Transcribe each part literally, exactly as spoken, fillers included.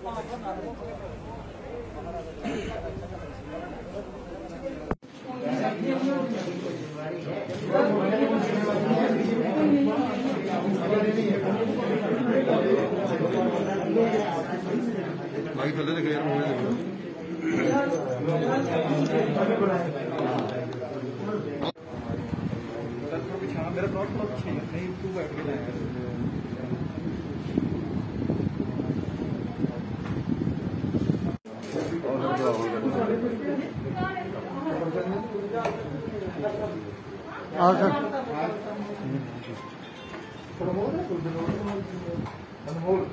बाकी थले देखे यार मोबाइल देखो मेरा प्लॉट बहुत अच्छा है नहीं तू बैठ के लाया और सर अनमोल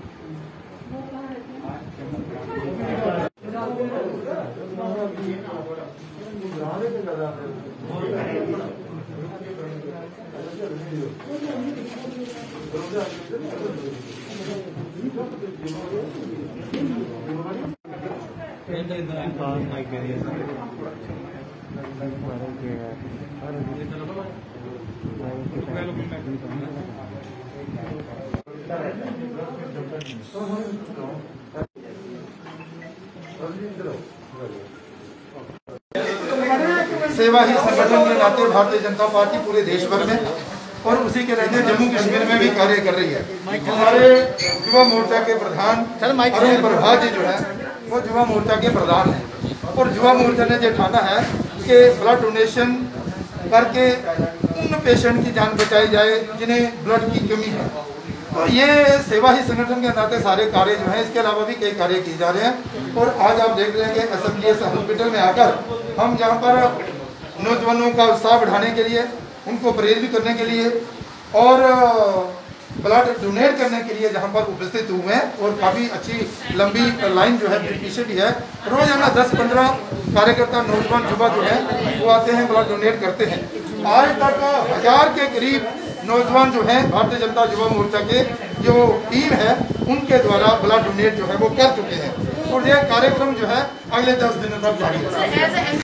सेवा ही संगठन के नाते भारतीय जनता पार्टी पूरे देश भर में और उसी के रहते जम्मू कश्मीर में भी कार्य कर रही है। हमारे युवा मोर्चा के प्रधान अरुण प्रभात जी जो है वो युवा मोर्चा के प्रधान हैं और युवा मोर्चा ने ये ठाना है कि ब्लड डोनेशन करके उन पेशेंट की जान बचाई जाए जिन्हें ब्लड की कमी है। तो ये सेवा ही संगठन के नाते सारे कार्य जो हैं, इसके अलावा भी कई कार्य किए जा रहे हैं। और आज आप देख रहे हैं कि एसएमजीएस हॉस्पिटल में आकर हम जहाँ पर नौजवानों का उत्साह बढ़ाने के लिए, उनको प्रेरित भी करने के लिए और ब्लड डोनेट करने के लिए जहाँ पर उपस्थित हुए हैं और काफ़ी अच्छी लंबी लाइन जो है पीछे भी है। रोजाना दस पंद्रह कार्यकर्ता नौजवान युवा जो है वो आते हैं, ब्लड डोनेट करते हैं। आज तक हजार के करीब नौजवान जो हैं भारतीय जनता युवा मोर्चा के जो टीम है उनके द्वारा ब्लड डोनेट जो है वो कर चुके हैं और यह कार्यक्रम जो है अगले दस दिनों तक जारी है।